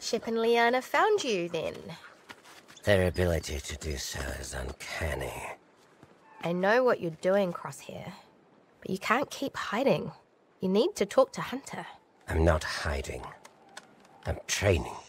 Chip and Liana found you, then. Their ability to do so is uncanny. I know what you're doing, Crosshair. But you can't keep hiding. You need to talk to Hunter. I'm not hiding. I'm training.